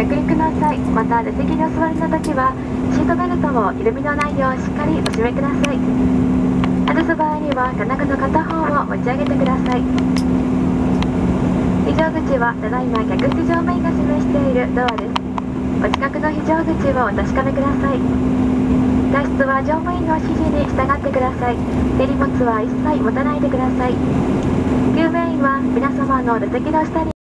着陸の際、また座席にお座りの時はシートベルトを緩みのないようしっかりお締めください。外す場合には金具の片方を持ち上げてください。非常口はただいま客室乗務員が示しているドアです。お近くの非常口をお確かめください。脱出は乗務員の指示に従ってください。手荷物は一切持たないでください。救命員は皆様の座席の下に